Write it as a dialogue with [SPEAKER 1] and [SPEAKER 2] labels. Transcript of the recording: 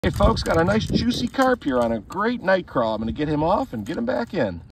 [SPEAKER 1] Hey folks, got a nice juicy carp here on a great night crawl. I'm going to get him off and get him back in.